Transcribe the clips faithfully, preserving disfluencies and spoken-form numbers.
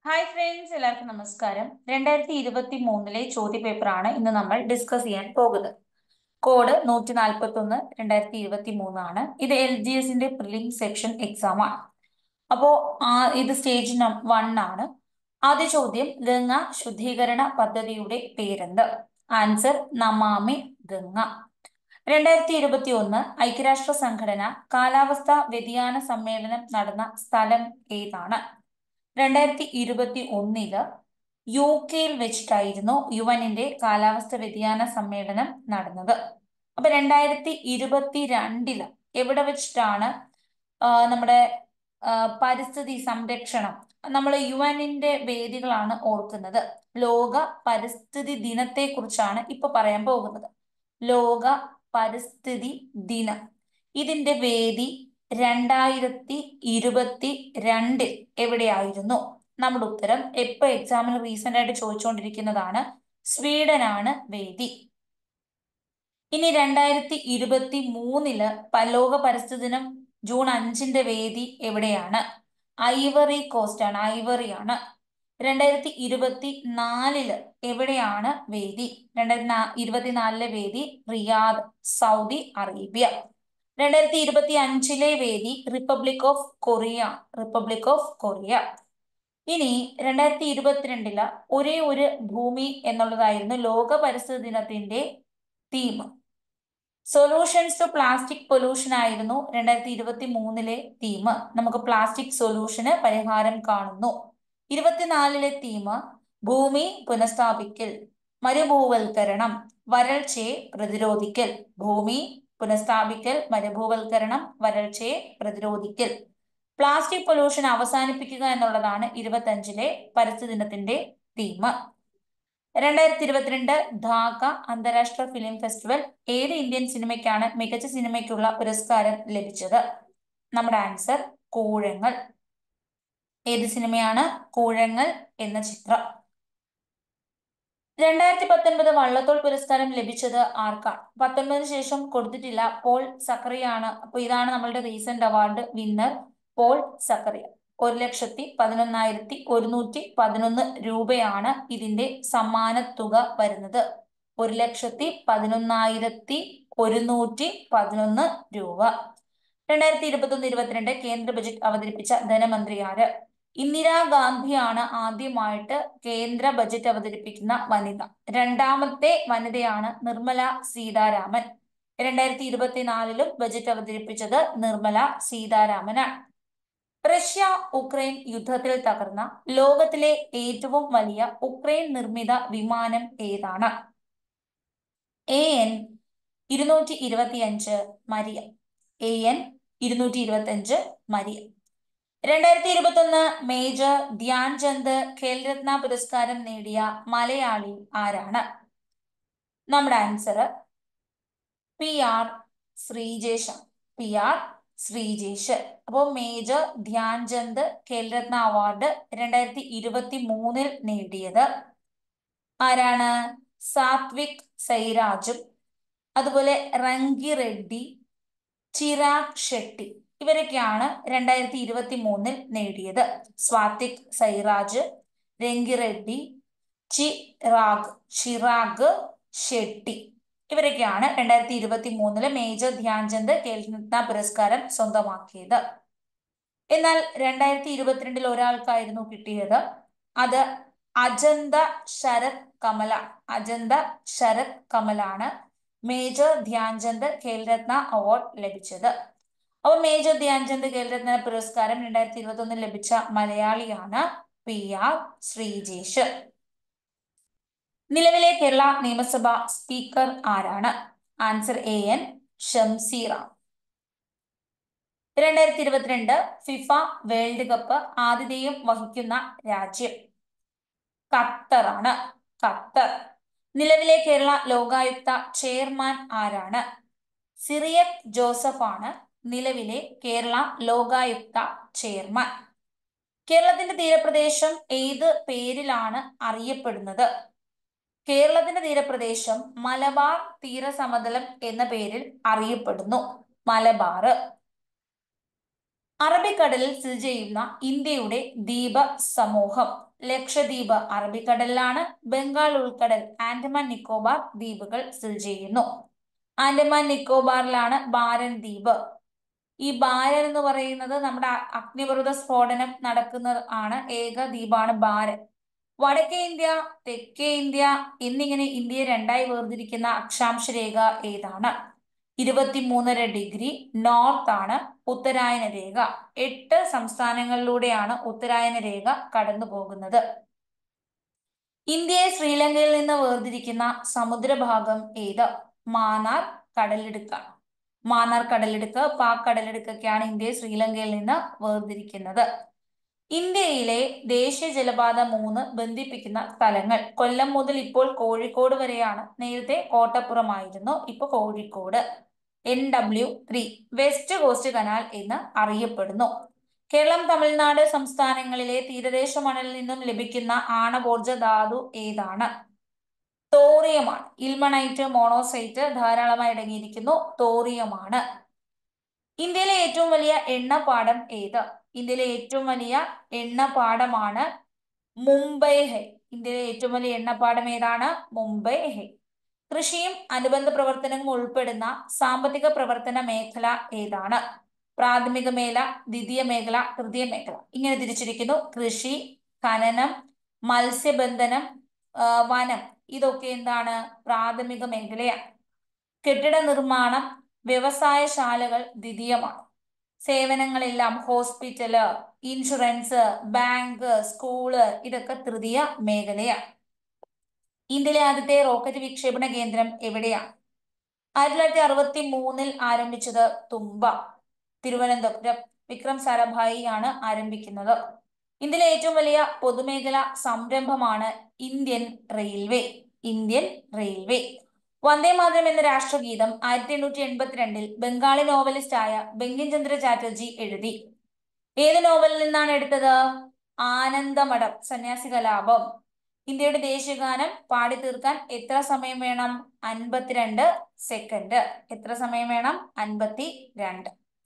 Hi friends, എല്ലാവർക്കും നമസ്കാരം. രണ്ടായിരത്തി ഇരുപത്തി മൂന്നിലെ ചോദ്യ പേപ്പറാണ് ഇന്ന് നമ്മൾ ഡിസ്കസ് ചെയ്യാൻ പോകുന്നത്. കോഡ് നൂറ്റി നാൽപ്പത്തി ഒന്ന് രണ്ടായിരത്തി ഇരുപത്തി മൂന്നാണ്. ഇത് എൽ ജി എസിന്റെ പ്രിലിം സെക്ഷൻ എക്സാം ആണ്. അപ്പോ ആ ഇത് സ്റ്റേജ് വൺ ആണ്. ആദ്യ ചോദ്യം, ഗംഗ ശുദ്ധീകരണ പദ്ധതിയുടെ പേരെന്ത്? ആൻസർ നമാമി ഗംഗ. രണ്ടായിരത്തി ഇരുപത്തി ഒന്ന് ഐക്യരാഷ്ട്ര സംഘടന കാലാവസ്ഥാ വ്യതിയാന സമ്മേളനം നടന്ന സ്ഥലം ഏതാണ്? രണ്ടായിരത്തി ഇരുപത്തി ഒന്നില് യു കെയിൽ വെച്ചിട്ടായിരുന്നു യു എന്നിന്റെ കാലാവസ്ഥ വ്യതിയാന സമ്മേളനം നടന്നത്. അപ്പൊ രണ്ടായിരത്തി ഇരുപത്തി രണ്ടില് എവിടെ വെച്ചിട്ടാണ് നമ്മുടെ പരിസ്ഥിതി സംരക്ഷണം, നമ്മൾ യു എന്നിന്റെ വേദികളാണ് ഓർക്കുന്നത്. ലോക പരിസ്ഥിതി ദിനത്തെ കുറിച്ചാണ് ഇപ്പൊ പറയാൻ പോകുന്നത്. ലോക പരിസ്ഥിതി ദിനം, ഇതിന്റെ വേദി രണ്ടായിരത്തി ഇരുപത്തി രണ്ടിൽ എവിടെയായിരുന്നു? നമ്മുടെ ഉത്തരം എപ്പോ എക്സാമിന് റീസെന്റ് ആയിട്ട് ചോദിച്ചുകൊണ്ടിരിക്കുന്നതാണ്. സ്വീഡനാണ് വേദി. ഇനി രണ്ടായിരത്തി ഇരുപത്തി മൂന്നില് ലോക പരിസ്ഥിതി ദിനം ജൂൺ അഞ്ചിന്റെ വേദി എവിടെയാണ്? ഐവറി കോസ്റ്റ് ആണ്, ഐവറി ആണ്. രണ്ടായിരത്തി ഇരുപത്തി നാലില് എവിടെയാണ് വേദി? രണ്ടായിരത്തി ഇരുപത്തിനാലിലെ വേദി റിയാദ്, സൗദി അറേബ്യ. രണ്ടായിരത്തി ഇരുപത്തി അഞ്ചിലെ വേദി republic of Korea, republic of Korea. ഇനി രണ്ടായിരത്തി ഇരുപത്തിരണ്ടില് ഒരേ ഒരു ഭൂമി എന്നുള്ളതായിരുന്നു ലോക പരിസ്ഥിതി ദിനത്തിന്റെ theme. Solutions to plastic pollution ആയിരുന്നു രണ്ടായിരത്തി ഇരുപത്തി മൂന്നിലെ തീം. നമുക്ക് പ്ലാസ്റ്റിക് സൊല്യൂഷന് പരിഹാരം കാണുന്നു. ഇരുപത്തിനാലിലെ തീം ഭൂമി പുനഃസ്ഥാപിക്കൽ, മരുഭൂവൽക്കരണം, വരൾച്ചയെ പ്രതിരോധിക്കൽ. ഭൂമി പുനഃസ്ഥാപിക്കൽ, മരുഭൂവൽക്കരണം, വരൾച്ചയെ പ്രതിരോധിക്കൽ. പ്ലാസ്റ്റിക് പൊല്യൂഷൻ അവസാനിപ്പിക്കുക എന്നുള്ളതാണ് ഇരുപത്തഞ്ചിലെ പരിസ്ഥിതി ദിനത്തിന്റെ തീം. രണ്ടായിരത്തി ഇരുപത്തിരണ്ട് ധാക്ക അന്താരാഷ്ട്ര ഫിലിം ഫെസ്റ്റിവൽ ഏത് ഇന്ത്യൻ സിനിമയ്ക്കാണ് മികച്ച സിനിമയ്ക്കുള്ള പുരസ്കാരം ലഭിച്ചത്? നമ്മുടെ ആൻസർ കൂഴങ്ങൾ. ഏത് സിനിമയാണ്? കൂഴങ്ങൾ എന്ന ചിത്രം. രണ്ടായിരത്തി പത്തൊൻപത് വള്ളത്തോൾ പുരസ്കാരം ലഭിച്ചത് ആർക്കാണ്? പത്തൊൻപതിനു ശേഷം കൊടുത്തിട്ടില്ല, പോൾ സക്കറിയാണ്. അപ്പൊ ഇതാണ് നമ്മളുടെ recent award winner, Paul Zacharia. ഒരു ലക്ഷത്തി പതിനൊന്നായിരത്തി ഒരുന്നൂറ്റി പതിനൊന്ന് രൂപയാണ് ഇതിന്റെ സമ്മാന തുക വരുന്നത്. ഒരു ലക്ഷത്തി പതിനൊന്നായിരത്തി ഒരുന്നൂറ്റി പതിനൊന്ന് രൂപ. രണ്ടായിരത്തി ഇരുപത്തി ഒന്ന് ഇരുപത്തിരണ്ട് കേന്ദ്ര ബജറ്റ് അവതരിപ്പിച്ച ധനമന്ത്രി ആര്? ഇന്ദിരാഗാന്ധിയാണ് ആദ്യമായിട്ട് കേന്ദ്ര ബജറ്റ് അവതരിപ്പിക്കുന്ന വനിത. രണ്ടാമത്തെ വനിതയാണ് നിർമ്മല സീതാരാമൻ. രണ്ടായിരത്തി ഇരുപത്തിനാലിലും ബജറ്റ് അവതരിപ്പിച്ചത് നിർമ്മല സീതാരാമനാണ്. റഷ്യ ഉക്രൈൻ യുദ്ധത്തിൽ തകർന്ന ലോകത്തിലെ ഏറ്റവും വലിയ ഉക്രൈൻ നിർമ്മിത വിമാനം ഏതാണ്? എ എൻ ഇരുന്നൂറ്റി ഇരുപത്തി അഞ്ച് മരിയ. എ എൻ ഇരുന്നൂറ്റി ഇരുപത്തി അഞ്ച് മരിയ. രണ്ടായിരത്തി ഇരുപത്തി ഒന്ന് മേജർ ധ്യാൻചന്ദ് ഖേൽരത്ന പുരസ്കാരം നേടിയ മലയാളി ആരാണ്? നമ്മുടെ answer P R Sreejesh. P R Sreejesh. അപ്പോൾ മേജർ ധ്യാൻചന്ദ് ഖേൽരത്ന അവാർഡ് രണ്ടായിരത്തി ഇരുപത്തി മൂന്നിൽ നേടിയത് ആരാണ്? സാത്വിക് സൈരാജും അതുപോലെ റങ്കി റെഡ്ഡി, ചിരാഗ് ഷെട്ടി, ഇവരൊക്കെയാണ് രണ്ടായിരത്തി ഇരുപത്തി മൂന്നിൽ നേടിയത്. സ്വാതിക് സൈറാജ്, രംഗി റെഡ്ഡി, ചിറാഗ് ചിറാഗ് ഷെട്ടി, ഇവരൊക്കെയാണ് രണ്ടായിരത്തി ഇരുപത്തി മൂന്നില് മേജർ ധ്യാൻചന്ദ് ഖേൽരത്ന പുരസ്കാരം സ്വന്തമാക്കിയത്. എന്നാൽ രണ്ടായിരത്തി ഇരുപത്തിരണ്ടിൽ ഒരാൾക്കായിരുന്നു കിട്ടിയത്. അത് അജന്ത ശരത് കമല. അജന്ത ശരത് കമലാണ് മേജർ ധ്യാൻചന്ദ് ഖേൽരത്ന അവാർഡ് ലഭിച്ചത്. അപ്പോൾ മേജർ ധ്യാൻചന്ദ് ഖേൽരത്ന പുരസ്കാരം രണ്ടായിരത്തി ഇരുപത്തി ഒന്നിൽ ലഭിച്ച മലയാളിയാണ് പി ആർ ശ്രീജേഷ്. നിലവിലെ കേരള നിയമസഭ സ്പീക്കർ ആരാണ്? Answer A N Shamseer. രണ്ടായിരത്തി ഇരുപത്തിരണ്ട് ഫിഫ വേൾഡ് കപ്പ് ആതിഥേയം വഹിക്കുന്ന രാജ്യം ഖത്തർ ആണ്. ഖത്തർ. നിലവിലെ കേരള ലോകായുക്ത ചെയർമാൻ ആരാണ്? സിറിയക് ജോസഫ് ആണ് നിലവിലെ കേരള ലോകായുക്ത ചെയർമാൻ. കേരളത്തിന്റെ തീരപ്രദേശം ഏത് പേരിലാണ് അറിയപ്പെടുന്നത്? കേരളത്തിന്റെ തീരപ്രദേശം മലബാർ തീരസമതലം എന്ന പേരിൽ അറിയപ്പെടുന്നു. മലബാർ. അറബിക്കടലിൽ സ്ഥിതി ചെയ്യുന്ന ഇന്ത്യയുടെ ദ്വീപ സമൂഹം. ലക്ഷദ്വീപ് അറബിക്കടലിലാണ്. ബംഗാൾ ഉൾക്കടൽ, ആൻഡമാൻ നിക്കോബാർ ദ്വീപുകൾ സ്ഥിതി ചെയ്യുന്നു. ആൻഡമാൻ നിക്കോബാറിലാണ് ബാരൻ ദ്വീപ്. ഈ ബാരൻ എന്ന് പറയുന്നത് നമ്മുടെ അഗ്നിപർവ്വത സ്ഫോടനം നടക്കുന്ന ആണ് ഏക ദ്വീപാണ് ബാരൻ. വടക്കേ ഇന്ത്യ, തെക്കേ ഇന്ത്യ എന്നിങ്ങനെ ഇന്ത്യയെ രണ്ടായി വേർതിരിക്കുന്ന അക്ഷാംശ രേഖ ഏതാണ്? ഇരുപത്തിമൂന്നര ഡിഗ്രി നോർത്ത് ആണ് ഉത്തരായന രേഖ. എട്ട് സംസ്ഥാനങ്ങളിലൂടെയാണ് ഉത്തരായന രേഖ കടന്നു പോകുന്നത്. ഇന്ത്യയെ ശ്രീലങ്കയിൽ നിന്ന് വേർതിരിക്കുന്ന സമുദ്രഭാഗം ഏത്? മാന്നാർ കടലിടുക്കാണ്. മാന്നാർ കടലിടുക്ക്, പാക് കടലിടുക്കൊക്കെയാണ് ഇന്ത്യയെ ശ്രീലങ്കയിൽ നിന്ന് വേർതിരിക്കുന്നത്. ഇന്ത്യയിലെ ദേശീയ ജലപാത മൂന്ന് ബന്ധിപ്പിക്കുന്ന സ്ഥലങ്ങൾ. കൊല്ലം മുതൽ ഇപ്പോൾ കോഴിക്കോട് വരെയാണ്. നേരത്തെ കോട്ടപ്പുറമായിരുന്നു, ഇപ്പൊ Kozhikode. N W three west coast canal എന്ന് അറിയപ്പെടുന്നു. കേരളം, തമിഴ്നാട് സംസ്ഥാനങ്ങളിലെ തീരദേശ മണലിൽ നിന്നും ലഭിക്കുന്ന ആണവോർജ ധാതു ഏതാണ്? തോറിയമാണ്. ഇൽമണൈറ്റ്, മോണോസൈറ്റ് ധാരാളമായി അടങ്ങിയിരിക്കുന്നു. തോറിയമാണ്. ഇന്ത്യയിലെ ഏറ്റവും വലിയ എണ്ണപ്പാടം ഏത്? ഇന്ത്യയിലെ ഏറ്റവും വലിയ എണ്ണപ്പാടമാണ് മുംബൈ ഹൈ. ഇന്ത്യയിലെ ഏറ്റവും വലിയ എണ്ണപ്പാടം ഏതാണ്? മുംബൈ ഹൈ. കൃഷിയും അനുബന്ധ പ്രവർത്തനങ്ങളും ഉൾപ്പെടുന്ന സാമ്പത്തിക പ്രവർത്തന മേഖല ഏതാണ്? പ്രാഥമിക മേഖല, ദ്വിതീയ മേഖല, തൃതീയ മേഖല ഇങ്ങനെ തിരിച്ചിരിക്കുന്നു. കൃഷി, ഖനനം, മത്സ്യബന്ധനം, വനം ഇതൊക്കെ എന്താണ്? പ്രാഥമിക മേഖലയാണ്. കെട്ടിട നിർമ്മാണം, വ്യവസായശാലകൾ ദ്വിതീയമാണ്. സേവനങ്ങളെല്ലാം ഹോസ്പിറ്റല്, ഇൻഷുറൻസ്, ബാങ്ക്, സ്കൂള് ഇതൊക്കെ തൃതീയ മേഖലയാണ്. ഇന്ത്യയിലെ ആദ്യത്തെ റോക്കറ്റ് വിക്ഷേപണ കേന്ദ്രം എവിടെയാണ്? ആയിരത്തി തൊള്ളായിരത്തി അറുപത്തി മൂന്നിൽ ആരംഭിച്ചത് തുമ്പ, തിരുവനന്തപുരം. വിക്രം സാരാഭായി ആണ് ആരംഭിക്കുന്നത്. ഇന്ത്യയിലെ ഏറ്റവും വലിയ പൊതുമേഖലാ സംരംഭമാണ് Indian railway. Indian railway. Vande Mataram എന്ന രാഷ്ട്രഗീതം ആയിരത്തി എണ്ണൂറ്റി എൺപത്തിരണ്ടിൽ ബംഗാളി നോവലിസ്റ്റ് ആയ ബങ്കിം ചന്ദ്ര ചാറ്റർജി എഴുതി. ഏത് നോവലിൽ നിന്നാണ് എടുത്തത്? ആനന്ദമഠം, സന്യാസി കലാപം. ഇന്ത്യയുടെ ദേശീയഗാനം പാടി തീർക്കാൻ എത്ര സമയം വേണം? അൻപത്തിരണ്ട് സെക്കൻഡ്. എത്ര സമയം വേണം? അൻപത്തി രണ്ട്.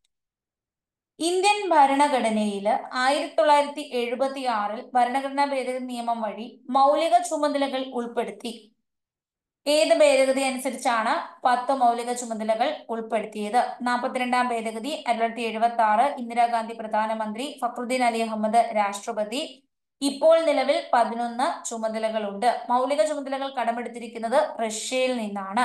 ഇന്ത്യൻ ഭരണഘടനയിൽ ആയിരത്തി തൊള്ളായിരത്തി എഴുപത്തി ആറിൽ ഭരണഘടനാ ഭേദഗതി നിയമം വഴി മൗലിക ചുമതലകൾ ഉൾപ്പെടുത്തി. ഏത് ഭേദഗതി അനുസരിച്ചാണ് പത്ത് മൗലിക ചുമതലകൾ ഉൾപ്പെടുത്തിയത്? നാൽപ്പത്തിരണ്ടാം ഭേദഗതി. ആയിരത്തി തൊള്ളായിരത്തി എഴുപത്തി ആറ് ഇന്ദിരാഗാന്ധി പ്രധാനമന്ത്രി, ഫക്രുദ്ദീൻ അലി അഹമ്മദ് രാഷ്ട്രപതി. ഇപ്പോൾ നിലവിൽ പതിനൊന്ന് ചുമതലകളുണ്ട്. മൗലിക ചുമതലകൾ കടമെടുത്തിരിക്കുന്നത് റഷ്യയിൽ നിന്നാണ്.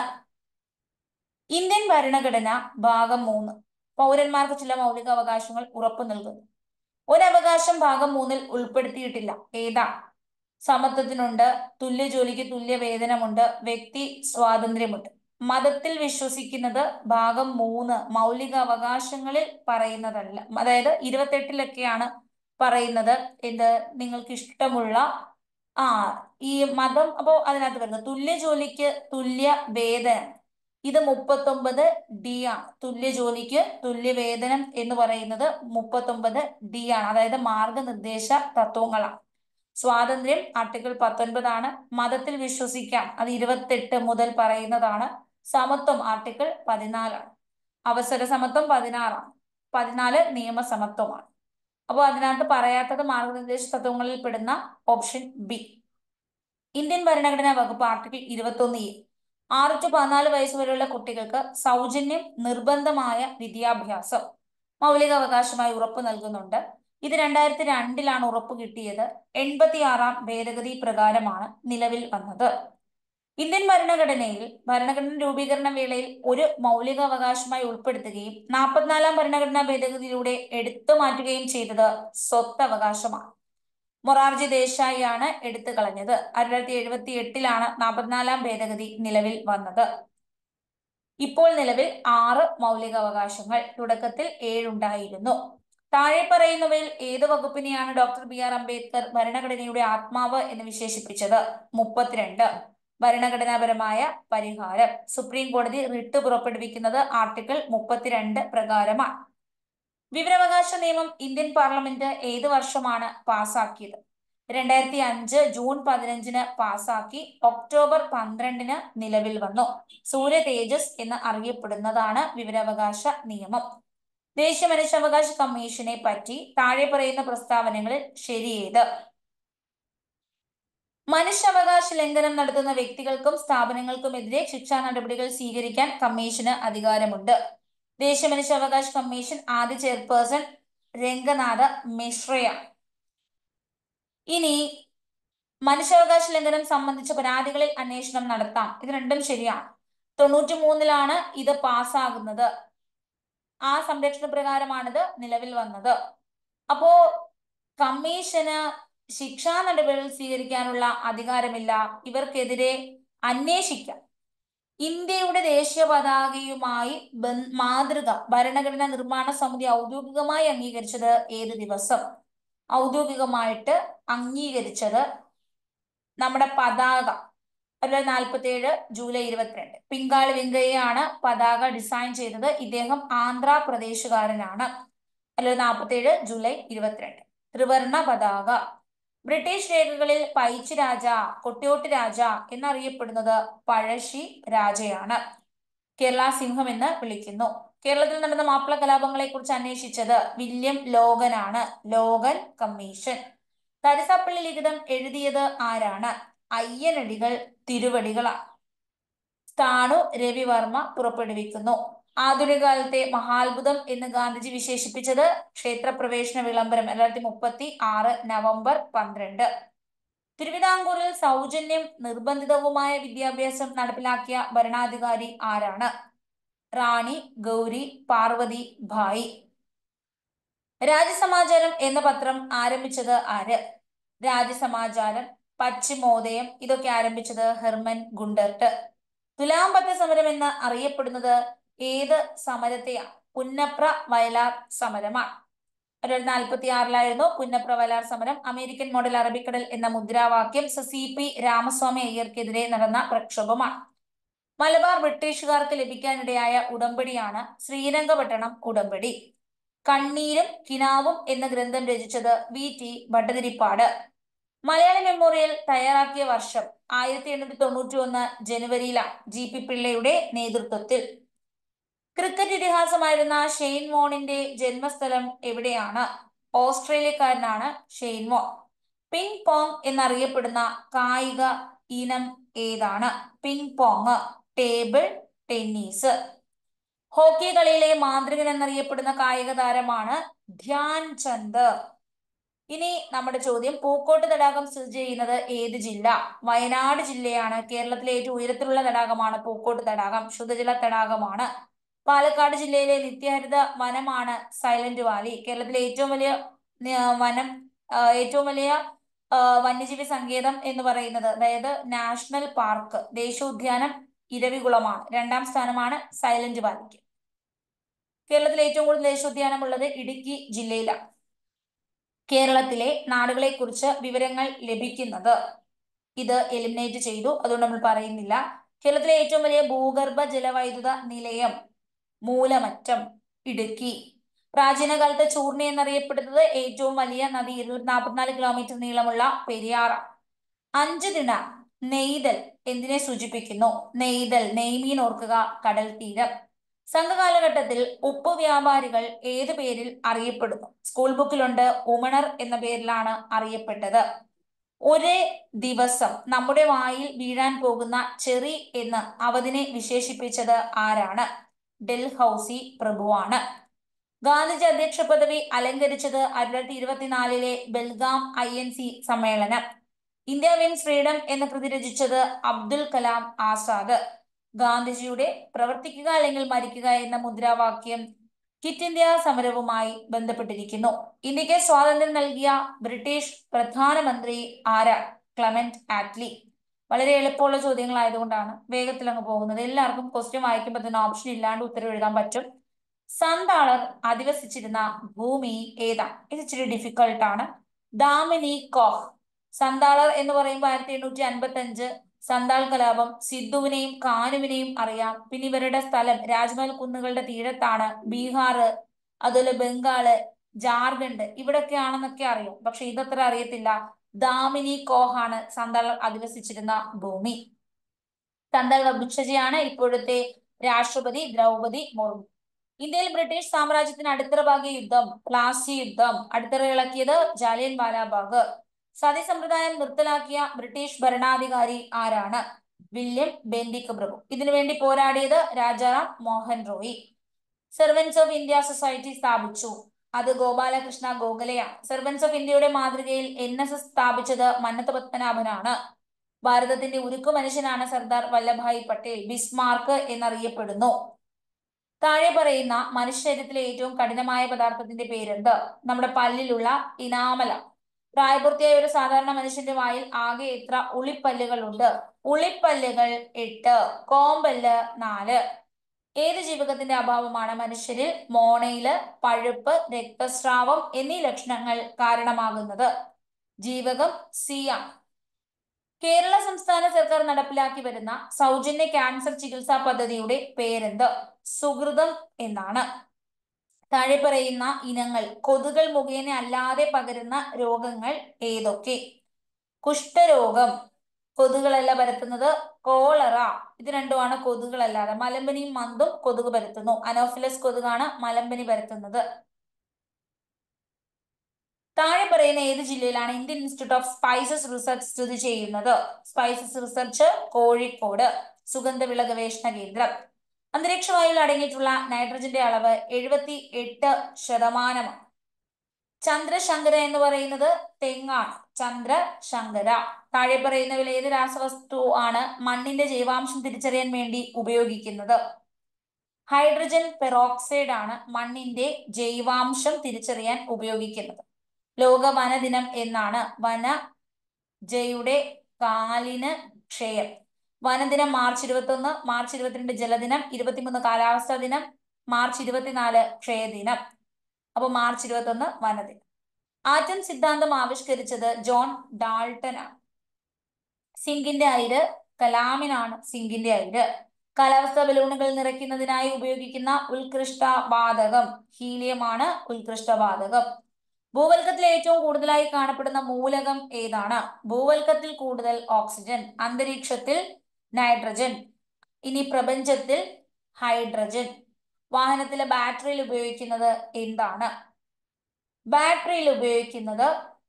ഇന്ത്യൻ ഭരണഘടന ഭാഗം മൂന്ന് പൗരന്മാർക്ക് ചില മൗലിക അവകാശങ്ങൾ ഉറപ്പു നൽകുന്നു. ഒരവകാശം ഭാഗം മൂന്നിൽ ഉൾപ്പെടുത്തിയിട്ടില്ല. ഏതാ? സമത്വത്തിനുണ്ട്, തുല്യ ജോലിക്ക് തുല്യ വേതനമുണ്ട്, വ്യക്തി സ്വാതന്ത്ര്യമുണ്ട്. മതത്തിൽ വിശ്വസിക്കുന്നത് ഭാഗം മൂന്ന് മൗലിക അവകാശങ്ങളിൽ പറയുന്നതല്ല. അതായത് ഇരുപത്തെട്ടിലൊക്കെയാണ് പറയുന്നത് എന്ത്? നിങ്ങൾക്ക് ഇഷ്ടമുള്ള ആ ഈ മതം. അപ്പോ അതിനകത്ത് വരുന്നത് തുല്യ ജോലിക്ക് തുല്യ വേതനം. ഇത് മുപ്പത്തൊമ്പത് ഡി ആണ്. തുല്യ ജോലിക്ക് തുല്യ വേതനം എന്ന് പറയുന്നത് മുപ്പത്തൊമ്പത് ഡി ആണ്. അതായത് മാർഗനിർദ്ദേശ തത്വങ്ങളാണ്. സ്വാതന്ത്ര്യം ആർട്ടിക്കിൾ പത്തൊൻപതാണ്. മതത്തിൽ വിശ്വസിക്കാം, അത് ഇരുപത്തെട്ട് മുതൽ പറയുന്നതാണ്. സമത്വം ആർട്ടിക്കിൾ പതിനാലാണ്. അവസര സമത്വം പതിനാറാണ്. പതിനാല് നിയമസമത്വമാണ്. അപ്പോൾ അതിനകത്ത് പറയാത്തത് മാർഗനിർദ്ദേശ തത്വങ്ങളിൽ പെടുന്ന ഓപ്ഷൻ ബി. ഇന്ത്യൻ ഭരണഘടനാ വകുപ്പ് ആർട്ടിക്കിൾ ഇരുപത്തി ഒന്ന് എ ആറ് ടു പതിനാല് വയസ്സ് വരെയുള്ള കുട്ടികൾക്ക് സൗജന്യം നിർബന്ധമായ വിദ്യാഭ്യാസം മൗലിക അവകാശമായി ഉറപ്പു നൽകുന്നുണ്ട്. ഇത് രണ്ടായിരത്തി രണ്ടിലാണ് ഉറപ്പ് കിട്ടിയത്. എൺപത്തി ആറാം ഭേദഗതി പ്രകാരമാണ് നിലവിൽ വന്നത്. ഇന്ത്യൻ ഭരണഘടനയിൽ ഭരണഘടന രൂപീകരണ വേളയിൽ ഒരു മൗലിക അവകാശമായി ഉൾപ്പെടുത്തുകയും നാൽപ്പത്തിനാലാം ഭരണഘടനാ ഭേദഗതിയിലൂടെ എടുത്തു മാറ്റുകയും ചെയ്തത് സ്വത്തവകാശമാണ്. മൊറാർജി ദേശായി ആണ് എടുത്തു കളഞ്ഞത്. ആയിരത്തി തൊള്ളായിരത്തി എഴുപത്തി എട്ടിലാണ് നാൽപ്പത്തിനാലാം ഭേദഗതി നിലവിൽ വന്നത്. ഇപ്പോൾ നിലവിൽ ആറ് മൗലിക അവകാശങ്ങൾ, തുടക്കത്തിൽ ഏഴുണ്ടായിരുന്നു. താഴെ പറയുന്നവയിൽ ഏത് വകുപ്പിനെയാണ് ഡോക്ടർ ബി ആർ അംബേദ്കർ ഭരണഘടനയുടെ ആത്മാവ് എന്ന് വിശേഷിപ്പിച്ചത്? മുപ്പത്തിരണ്ട്. ഭരണഘടനാപരമായ പരിഹാരം. സുപ്രീം കോടതി റിട്ട് പുറപ്പെടുവിക്കുന്നത് ആർട്ടിക്കിൾ മുപ്പത്തിരണ്ട് പ്രകാരമാണ്. വിവരാവകാശ നിയമം ഇന്ത്യൻ പാർലമെന്റ് ഏത് വർഷമാണ് പാസാക്കിയത്? രണ്ടായിരത്തി അഞ്ച് ജൂൺ പതിനഞ്ചിന് പാസാക്കി. ഒക്ടോബർ പന്ത്രണ്ടിന് നിലവിൽ വന്നു. സൂര്യ തേജസ് എന്ന് അറിയപ്പെടുന്നതാണ് വിവരാവകാശ നിയമം. ദേശീയ മനുഷ്യാവകാശ കമ്മീഷനെ പറ്റി താഴെ പറയുന്ന പ്രസ്താവനകളിൽ ശരിയേത്? മനുഷ്യാവകാശ ലംഘനം നടത്തുന്ന വ്യക്തികൾക്കും സ്ഥാപനങ്ങൾക്കുമെതിരെ ശിക്ഷാ നടപടികൾ സ്വീകരിക്കാൻ കമ്മീഷന് അധികാരമുണ്ട്. ദേശീയ മനുഷ്യാവകാശ കമ്മീഷൻ ആദ്യ ചെയർപേഴ്സൺ രംഗനാഥ മിശ്രയാണ്. ഇനി മനുഷ്യാവകാശ ലംഘനം സംബന്ധിച്ച പരാതികളിൽ അന്വേഷണം നടത്താം. ഇത് രണ്ടും ശരിയാണ്. തൊണ്ണൂറ്റി മൂന്നിലാണ് ഇത് പാസ്സാകുന്നത്. ആ സംരക്ഷണ പ്രകാരമാണിത് നിലവിൽ വന്നത്. അപ്പോ കമ്മീഷന് ശിക്ഷാ നടപടികൾ സ്വീകരിക്കാനുള്ള അധികാരമില്ല. ഇവർക്കെതിരെ അന്വേഷിക്കാം. ഇന്ത്യയുടെ ദേശീയ പതാകയുമായി മാതൃക ഭരണഘടനാ നിർമ്മാണ സമിതി ഔദ്യോഗികമായി അംഗീകരിച്ചത് ഏത് ദിവസം? ഔദ്യോഗികമായിട്ട് അംഗീകരിച്ചത് നമ്മുടെ പതാക ആയിരത്തി നാൽപ്പത്തി ഏഴ് ജൂലൈ ഇരുപത്തിരണ്ട്. പിങ്കാളി വെങ്കയ്യാണ് പതാക ഡിസൈൻ ചെയ്തത്. ഇദ്ദേഹം ആന്ധ്രാപ്രദേശുകാരനാണ്. ആയിരത്തി നാൽപ്പത്തി ഏഴ് ജൂലൈ ഇരുപത്തിരണ്ട്. ത്രിവർണ പതാക. ബ്രിട്ടീഷ് രേഖകളിൽ പൈച്ചി രാജ, കൊട്ടിയോട്ട് രാജ എന്നറിയപ്പെടുന്നത് പഴശ്ശി രാജയാണ്. കേരള സിംഹം എന്ന് വിളിക്കുന്നു. കേരളത്തിൽ നടന്ന മാപ്പിള കലാപങ്ങളെ കുറിച്ച് അന്വേഷിച്ചത് വില്യം ലോഗനാണ്. Logan commission. തരിസാപ്പള്ളി ലിഖിതം എഴുതിയത് ആരാണ്? അയ്യനടികൾ തിരുവടികളാണ്. സ്ഥാണു രവിവർമ്മ പുറപ്പെടുവിക്കുന്നു. ആധുനിക കാലത്തെ മഹാത്ഭുതം എന്ന് ഗാന്ധിജി വിശേഷിപ്പിച്ചത് ക്ഷേത്രപ്രവേശന വിളംബരം രണ്ടായിരത്തി മുപ്പത്തി ആറ് നവംബർ പന്ത്രണ്ട്. തിരുവിതാംകൂറിൽ സൗജന്യം നിർബന്ധിതവുമായ വിദ്യാഭ്യാസം നടപ്പിലാക്കിയ ഭരണാധികാരി ആരാണ്? റാണി ഗൗരി പാർവതി ഭായ്. രാജ്യസമാചാരം എന്ന പത്രം ആരംഭിച്ചത് ആര്? രാജ്യസമാചാരം, പശ്ചിമോദയം ഇതൊക്കെ ആരംഭിച്ചത് ഹെർമൻ ഗുണ്ടർട്ട്. തുലാംപത്ര സമരം എന്ന് അറിയപ്പെടുന്നത് ഏത് സമരത്തെയാണ്? പുന്നപ്ര വയലാർ സമരമാണ്. ആയിരത്തി നാൽപ്പത്തി ആറിലായിരുന്നു പുന്നപ്ര വയലാർ സമരം. അമേരിക്കൻ മോഡൽ അറബിക്കടൽ എന്ന മുദ്രാവാക്യം സി പി രാമസ്വാമി അയ്യർക്കെതിരെ നടന്ന പ്രക്ഷോഭമാണ്. മലബാർ ബ്രിട്ടീഷുകാർക്ക് ലഭിക്കാനിടയായ ഉടമ്പടിയാണ് ശ്രീരംഗപട്ടണം ഉടമ്പടി. കണ്ണീരും കിനാവും എന്ന ഗ്രന്ഥം രചിച്ചത് V T Bhattathiripad. Malayali memorial തയ്യാറാക്കിയ വർഷം ആയിരത്തി എണ്ണൂറ്റി തൊണ്ണൂറ്റി ഒന്ന് ജനുവരിയിലാണ് ജി പി പിള്ളയുടെ നേതൃത്വത്തിൽ. ക്രിക്കറ്റ് ഇതിഹാസമായിരുന്ന ഷെയ്ൻ വോണിന്റെ ജന്മസ്ഥലം എവിടെയാണ്? ഓസ്ട്രേലിയക്കാരനാണ് ഷെയ്ൻ വോൺ. പിങ് പോങ് എന്നറിയപ്പെടുന്ന കായിക ഇനം ഏതാണ്? Ping pong. Table tennis. Hockey കളിയിലെ മാന്ത്രികൻ എന്നറിയപ്പെടുന്ന കായിക താരമാണ് ധ്യാൻ ചന്ദ്. ഇനി നമ്മുടെ ചോദ്യം, പൂക്കോട്ട് തടാകം സ്ഥിതി ചെയ്യുന്നത് ഏത് ജില്ല? വയനാട് ജില്ലയാണ്. കേരളത്തിലെ ഏറ്റവും ഉയരത്തിലുള്ള തടാകമാണ് പൂക്കോട്ട് തടാകം. ശുദ്ധജല തടാകമാണ്. പാലക്കാട് ജില്ലയിലെ നിത്യഹരിത വനമാണ് സൈലന്റ് വാലി. കേരളത്തിലെ ഏറ്റവും വലിയ വനം ഏറ്റവും വലിയ വന്യജീവി സങ്കേതം എന്ന് പറയുന്നത്, അതായത് നാഷണൽ പാർക്ക് ദേശീയോദ്യാനം ഇരവികുളമാണ്. രണ്ടാം സ്ഥാനമാണ് സൈലന്റ് വാലിക്ക്. കേരളത്തിലെ ഏറ്റവും കൂടുതൽ ദേശീയോദ്യാനം ഉള്ളത് ഇടുക്കി ജില്ലയിലാണ്. കേരളത്തിലെ നാടുകളെ കുറിച്ച് വിവരങ്ങൾ ലഭിക്കുന്നത്, ഇത് എലിമിനേറ്റ് ചെയ്തു, അതുകൊണ്ട് നമ്മൾ പറയുന്നില്ല. കേരളത്തിലെ ഏറ്റവും വലിയ ഭൂഗർഭ ജലവൈദ്യുത നിലയം മൂലമറ്റം, ഇടുക്കി. പ്രാചീന കാലത്ത് ചൂർണി എന്നറിയപ്പെടുന്നത് ഏറ്റവും വലിയ നദി ഇരുന്നൂറ്റി നാൽപ്പത്തിനാല് കിലോമീറ്റർ നീളമുള്ള പെരിയാർ. അഞ്ച് ദിന നെയ്തൽ എന്തിനെ സൂചിപ്പിക്കുന്നു? നെയ്തൽ, നെയ്മീൻ ഓർക്കുക, കടൽ തീരം. സംഘകാലഘട്ടത്തിൽ ഉപ്പ് വ്യാപാരികൾ ഏത് പേരിൽ അറിയപ്പെടുന്നു? സ്കൂൾ ബുക്കിലുണ്ട്, ഉമണർ എന്ന പേരിലാണ് അറിയപ്പെട്ടത്. ഒരേ ദിവസം നമ്മുടെ വായിൽ വീഴാൻ പോകുന്ന ചെറി എന്ന് അവതിനെ വിശേഷിപ്പിച്ചത് ആരാണ്? ഡൽഹൌസി പ്രഭുവാണ്. ഗാന്ധിജി അധ്യക്ഷ പദവി അലങ്കരിച്ചത് ആയിരത്തി തൊള്ളായിരത്തി ഇരുപത്തിനാലിലെ ബെൽഗാം ഐ എൻ സി സമ്മേളനം. ഇന്ത്യ വിൻസ് ഫ്രീഡം എന്ന കൃതി രചിച്ചത് അബ്ദുൽ കലാം ആസാദ്. ഗാന്ധിജിയുടെ പ്രവർത്തിക്കുക അല്ലെങ്കിൽ മരിക്കുക എന്ന മുദ്രാവാക്യം ക്വിറ്റ് ഇന്ത്യ സമരവുമായി ബന്ധപ്പെട്ടിരിക്കുന്നു. ഇന്ത്യക്ക് സ്വാതന്ത്ര്യം നൽകിയ ബ്രിട്ടീഷ് പ്രധാനമന്ത്രി ആരാണ്? Clement Attlee. വളരെ എളുപ്പമുള്ള ചോദ്യങ്ങളായതുകൊണ്ടാണ് വേഗത്തിൽ അങ്ങ് പോകുന്നത്. എല്ലാവർക്കും ക്വസ്റ്റ്യൻ വായിക്കുമ്പോൾ തന്നെ ഓപ്ഷൻ ഇല്ലാണ്ട് ഉത്തരം എഴുതാൻ പറ്റും. സന്താളർ അധിവസിച്ചിരുന്ന ഭൂമി ഏതാണ്? ഇത് ഇച്ചിരി ഡിഫിക്കൾട്ട് ആണ്. ദാമിനി കോഹ്. സന്താളർ എന്ന് പറയുമ്പോൾ ആയിരത്തി എണ്ണൂറ്റി അൻപത്തി അഞ്ച് സന്താൾ കലാപം. സിദ്ധുവിനെയും കാനുവിനെയും അറിയാം. പിന്നെ ഇവരുടെ സ്ഥലം രാജ്മഹൽ കുന്നുകളുടെ തീരത്താണ്. ബീഹാർ, അതുപോലെ ബംഗാള്, ജാർഖണ്ഡ് ഇവിടൊക്കെ ആണെന്നൊക്കെ അറിയാം. പക്ഷെ ഇതത്ര അറിയത്തില്ല. ദാമിനി കോഹാണ് സന്താളർ അധിവസിച്ചിരുന്ന ഭൂമി. സന്താൾ വംശജയാണ് ഇപ്പോഴത്തെ രാഷ്ട്രപതി ദ്രൗപതി മുർമു. ഇന്ത്യയിൽ ബ്രിട്ടീഷ് സാമ്രാജ്യത്തിന് അടിത്തറപാകിയ യുദ്ധം പ്ലാസി യുദ്ധം. അടിത്തറ ഇളക്കിയത് ജാലിയൻ വാലാബാഗ്. സതി സമ്പ്രദായം നിർത്തലാക്കിയ ബ്രിട്ടീഷ് ഭരണാധികാരി ആരാണ്? വില്യം ബെന്റിക് പ്രഭു. ഇതിനുവേണ്ടി പോരാടിയത് Rajaram Mohan Roy. Servants of India society സ്ഥാപിച്ചു. അത് ഗോപാലകൃഷ്ണ ഗോഖലെയാണ്. സെർവൻസ് ഓഫ് ഇന്ത്യയുടെ മാതൃകയിൽ എൻ എസ് എസ് സ്ഥാപിച്ചത് മന്നത്ത് പത്മനാഭനാണ്. ഭാരതത്തിന്റെ ഉരുക്കു മനുഷ്യനാണ് സർദാർ വല്ലഭായ് പട്ടേൽ. ബിസ്മാർക്ക് എന്നറിയപ്പെടുന്നു. താഴെ പറയുന്ന മനുഷ്യ ശരീരത്തിലെ ഏറ്റവും കഠിനമായ പദാർത്ഥത്തിന്റെ പേരെന്ത്? നമ്മുടെ പല്ലിലുള്ള ഇനാമല. പ്രായപൂർത്തിയായ ഒരു സാധാരണ മനുഷ്യന്റെ വായിൽ ആകെ എത്ര ഉളിപ്പല്ലുകൾ ഉണ്ട്? ഉളിപ്പല്ലുകൾ എട്ട്. കോമ്പല്ല് നാല്. ഏത് ജീവകത്തിന്റെ അഭാവമാണ് മനുഷ്യരിൽ മോണയില്, പഴുപ്പ്, രക്തസ്രാവം എന്നീ ലക്ഷണങ്ങൾ കാരണമാകുന്നത്? ജീവകം സി ആണ്. കേരള സംസ്ഥാന സർക്കാർ നടപ്പിലാക്കി വരുന്ന സൗജന്യ ക്യാൻസർ ചികിത്സാ പദ്ധതിയുടെ പേരെന്ത്? സുകൃതം എന്നാണ്. താഴെ പറയുന്ന ഇനങ്ങൾ കൊതുകൾ മുഖേന അല്ലാതെ പകരുന്ന രോഗങ്ങൾ ഏതൊക്കെ? കുഷ്ഠരോഗം കൊതുകളല്ല പരത്തുന്നത്. കോളറ ഇത് രണ്ടുമാണ് കൊതുകളല്ലാതെ. മലമ്പനിയും മന്തും കൊതുക് പരത്തുന്നു. അനോഫിലസ് കൊതുകാണ് മലമ്പനി പരത്തുന്നത്. താഴെ പറയുന്ന ഏത് ജില്ലയിലാണ് Indian institute of spices research സ്ഥിതി ചെയ്യുന്നത്? Spices research Kozhikode. സുഗന്ധവിള ഗവേഷണ കേന്ദ്രം. അന്തരീക്ഷ വായുവിൽ അടങ്ങിയിട്ടുള്ള നൈട്രജന്റെ അളവ് എഴുപത്തി എട്ട് ശതമാനമാണ്. ചന്ദ്രശങ്കര എന്ന് പറയുന്നത് തെങ്ങാണ്. ചന്ദ്രശങ്കര. താഴെ പറയുന്നവയിൽ ഏത് രാസവസ്തു ആണ് മണ്ണിന്റെ ജൈവാംശം തിരിച്ചറിയാൻ വേണ്ടി ഉപയോഗിക്കുന്നത്? ഹൈഡ്രജൻ പെറോക്സൈഡ് ആണ് മണ്ണിന്റെ ജൈവാംശം തിരിച്ചറിയാൻ ഉപയോഗിക്കുന്നത്. ലോക വനദിനം എന്നാണ്? വന ജയുടെ കാലിന് ക്ഷയം. വനദിനം മാർച്ച് ഇരുപത്തി ഒന്ന്. മാർച്ച് ഇരുപത്തിരണ്ട് ജലദിനം. ഇരുപത്തിമൂന്ന് കാലാവസ്ഥാ ദിനം. മാർച്ച് ഇരുപത്തിനാല് ക്ഷയദിനം. അപ്പൊ മാർച്ച് ഇരുപത്തി ഒന്ന് വനദിനം. ആറ്റം സിദ്ധാന്തം ആവിഷ്കരിച്ചത് ജോൺ ഡാൾട്ടൺ ആണ്. സിങ്കിന്റെ അയിര് കലാമിനാണ്. സിങ്കിന്റെ അയിര്. കാലാവസ്ഥാ ബലൂണുകൾ നിറയ്ക്കുന്നതിനായി ഉപയോഗിക്കുന്ന ഉത്കൃഷ്ട വാതകം ഹീലിയമാണ്. ഉത്കൃഷ്ട വാതകം. ഭൂവൽക്കത്തിൽ ഏറ്റവും കൂടുതലായി കാണപ്പെടുന്ന മൂലകം ഏതാണ്? ഭൂവൽക്കത്തിൽ കൂടുതൽ ഓക്സിജൻ, അന്തരീക്ഷത്തിൽ നൈട്രജൻ, ഇനി പ്രപഞ്ചത്തിൽ ഹൈഡ്രജൻ. വാഹനത്തിലെ ബാറ്ററിയിൽ ഉപയോഗിക്കുന്നത് എന്താണ്? ബാറ്ററിയിൽ ഉപയോഗിക്കുന്നത്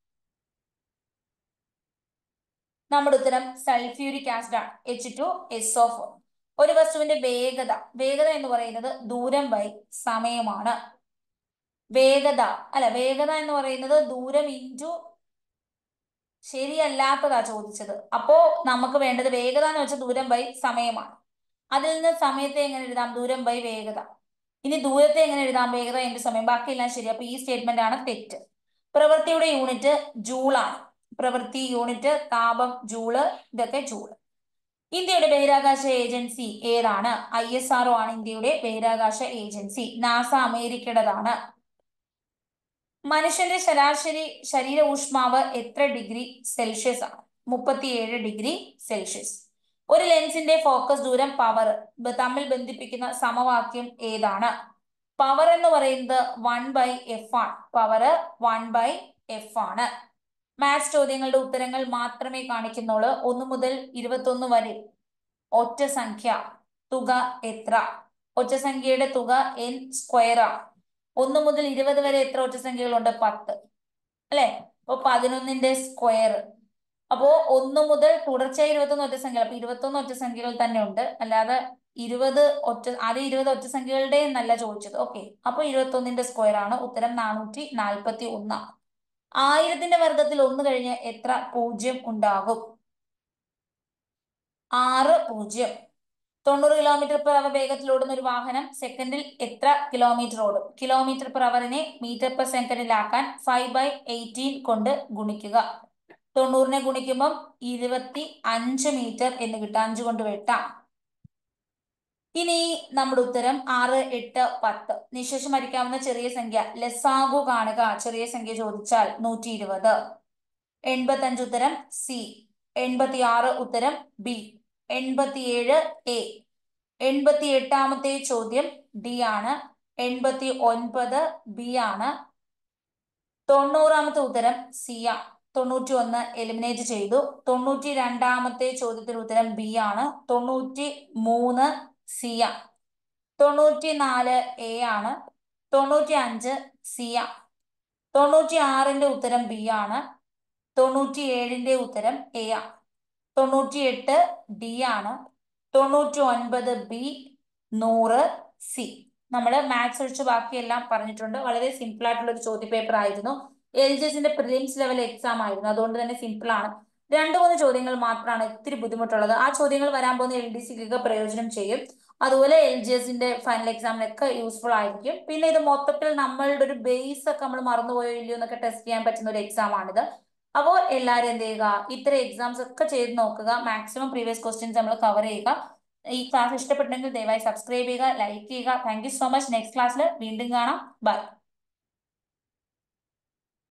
നമ്മുടെ ഉത്തരം സൾഫ്യൂരിക് ആസിഡ് ആണ്. H two S O four. ഒരു വസ്തുവിന്റെ വേഗത വേഗത എന്ന് പറയുന്നത് ദൂരം ബൈ സമയമാണ്. വേഗത അല്ല വേഗത എന്ന് പറയുന്നത് ദൂരം ഇൻറ്റു ശരിയല്ലാത്തതാ ചോദിച്ചത്. അപ്പോ നമുക്ക് വേണ്ടത് വേഗത എന്ന് വെച്ചാൽ ദൂരം ബൈ സമയമാണ്. അതിൽ നിന്ന് സമയത്തെ എങ്ങനെ എഴുതാം? ദൂരം ബൈ വേഗത. ഇനി ദൂരത്തെ എങ്ങനെ എഴുതാം? വേഗത ഇൻറ്റു സമയം. ബാക്കിയെല്ലാം ശരി. അപ്പൊ ഈ സ്റ്റേറ്റ്മെന്റ് ആണ് തെറ്റ്. പ്രവൃത്തിയുടെ യൂണിറ്റ് ജൂളാണ്. പ്രവൃത്തി യൂണിറ്റ്, താപം ജൂള്, ഇതൊക്കെ ജൂള്. ഇന്ത്യയുടെ ബഹിരാകാശ ഏജൻസി ഏതാണ്? ഐ എസ് ആർ ഒ ആണ് ഇന്ത്യയുടെ ബഹിരാകാശ ഏജൻസി. നാസ അമേരിക്കയുടേതാണ്. മനുഷ്യന്റെ ശരാശരി ശരീര ഊഷ്മാവ് എത്ര ഡിഗ്രി സെൽഷ്യസ് ആണ്? മുപ്പത്തിയേഴ് ഡിഗ്രി സെൽഷ്യസ്. ഒരു ലെൻസിന്റെ ഫോക്കസ് ദൂരം പവർ തമ്മിൽ ബന്ധിപ്പിക്കുന്ന സമവാക്യം ഏതാണ്? പവർ എന്ന് പറയുന്നത് വൺ ബൈ എഫ് ആണ്. പവർ വൺ ബൈ എഫ് ആണ്. മാത്സ് ചോദ്യങ്ങളുടെ ഉത്തരങ്ങൾ മാത്രമേ കാണിക്കുന്നുള്ളൂ. ഒന്ന് മുതൽ ഇരുപത്തി ഒന്ന് വരെ ഒറ്റ സംഖ്യ തുക എത്ര? ഒറ്റ സംഖ്യയുടെ തുക എൻ സ്ക്വയർ ആണ്. ഒന്ന് മുതൽ ഇരുപത് വരെ എത്ര ഒറ്റ സംഖ്യകളുണ്ട്? പത്ത് അല്ലെ? അപ്പൊ പതിനൊന്നിന്റെ സ്ക്വയർ. അപ്പോ ഒന്ന് മുതൽ തുടർച്ചയായി ഇരുപത്തി ഒന്ന് ഒറ്റ സംഖ്യകൾ. അപ്പൊ ഇരുപത്തി ഒന്ന് ഒറ്റ സംഖ്യകൾ തന്നെ ഉണ്ട്. അല്ലാതെ ഇരുപത് ഒറ്റ ആദ്യം ഇരുപത് ഒറ്റ സംഖ്യകളുടെ എന്നല്ല ചോദിച്ചത്. ഓക്കെ, അപ്പൊ ഇരുപത്തി ഒന്നിന്റെ സ്ക്വയർ ആണ്. ഉത്തരം നാനൂറ്റി നാൽപ്പത്തി ഒന്നാണ്. ആയിരത്തിന്റെ വർഗത്തിൽ ഒന്ന് കഴിഞ്ഞ് എത്ര പൂജ്യം ഉണ്ടാകും? ആറ് പൂജ്യം. തൊണ്ണൂറ് കിലോമീറ്റർ പെർ അവർ വേഗത്തിൽ ഓടുന്ന ഒരു വാഹനം സെക്കൻഡിൽ എത്ര കിലോമീറ്റർ ഓടും? കിലോമീറ്റർ പെർ അവറിനെ മീറ്റർ പെർ സെക്കൻഡിലാക്കാൻ ഫൈവ് ബൈ എയ്റ്റീൻ കൊണ്ട് ഗുണിക്കുക. തൊണ്ണൂറിനെ ഗുണിക്കുമ്പം ഇരുപത്തി അഞ്ച് മീറ്റർ എന്ന് കിട്ടും. അഞ്ച് കൊണ്ട് വെട്ടാം. ഇനി നമ്മുടെ ഉത്തരം ആറ് എട്ട് പത്ത്. നിശേഷം ഹരിക്കാവുന്ന ചെറിയ സംഖ്യ ലസാഗു കാണുക. ചെറിയ സംഖ്യ ചോദിച്ചാൽ നൂറ്റി ഇരുപത്. എൺപത്തി അഞ്ച് ഉത്തരം സി. എൺപത്തി ആറ് ഉത്തരം ബി. എൺപത്തിയേഴ് എ. എൺപത്തി എട്ടാമത്തെ ചോദ്യം ഡി ആണ്. എൺപത്തി ഒൻപത് ബി ആണ്. തൊണ്ണൂറാമത്തെ ഉത്തരം സി ആണ്. തൊണ്ണൂറ്റി ഒന്ന് എലിമിനേറ്റ് ചെയ്തു. തൊണ്ണൂറ്റി രണ്ടാമത്തെ ചോദ്യത്തിന് ഉത്തരം ബി ആണ്. തൊണ്ണൂറ്റി മൂന്ന് സി ആണ്. തൊണ്ണൂറ്റി നാല് എ ആണ്. തൊണ്ണൂറ്റി അഞ്ച് സി ആണ്. തൊണ്ണൂറ്റി ആറിന്റെ ഉത്തരം ബി ആണ്. തൊണ്ണൂറ്റി ഏഴിന്റെ ഉത്തരം എ ആണ്. തൊണ്ണൂറ്റി എട്ട് ഡി ആണ്. തൊണ്ണൂറ്റി ഒൻപത് ബി, നൂറ് സി. നമ്മൾ മാത്സ് ഒഴിച്ച് ബാക്കിയെല്ലാം പറഞ്ഞിട്ടുണ്ട്. വളരെ സിമ്പിൾ ആയിട്ടുള്ള ഒരു ചോദ്യ പേപ്പർ ആയിരുന്നു. എൽ ജി എസിന്റെ പ്രിലിംസ് ലെവൽ എക്സാം ആയിരുന്നു. അതുകൊണ്ട് തന്നെ സിമ്പിൾ ആണ്. രണ്ടു മൂന്ന് ചോദ്യങ്ങൾ മാത്രമാണ് ഇത്തിരി ബുദ്ധിമുട്ടുള്ളത്. ആ ചോദ്യങ്ങൾ വരാൻ പോകുന്ന എൽ ഡി സിക്കൊക്കെ പ്രയോജനം ചെയ്യും. അതുപോലെ എൽ ജി എസിന്റെ ഫൈനൽ എക്സാമിനൊക്കെ യൂസ്ഫുൾ ആയിരിക്കും. പിന്നെ ഇത് മൊത്തത്തിൽ നമ്മളുടെ ഒരു ബേസ് ഒക്കെ നമ്മൾ മറന്നുപോയോ ഇല്ലയോ എന്നൊക്കെ ടെസ്റ്റ് ചെയ്യാൻ പറ്റുന്ന ഒരു എക്സാം ആണിത്. അപ്പോൾ എല്ലാവരും എന്ത് ചെയ്യുക, ഇത്തരം എക്സാംസ് ഒക്കെ ചെയ്ത് നോക്കുക. മാക്സിമം പ്രീവിയസ് ക്വസ്റ്റ്യൻസ് നമ്മൾ കവർ ചെയ്യുക. ഈ ക്ലാസ് ഇഷ്ടപ്പെട്ടെങ്കിൽ ദയവായി സബ്സ്ക്രൈബ് ചെയ്യുക, ലൈക്ക് ചെയ്യുക. Thank you so much. Next ക്ലാസ്സിൽ വീണ്ടും കാണാം. ബൈ.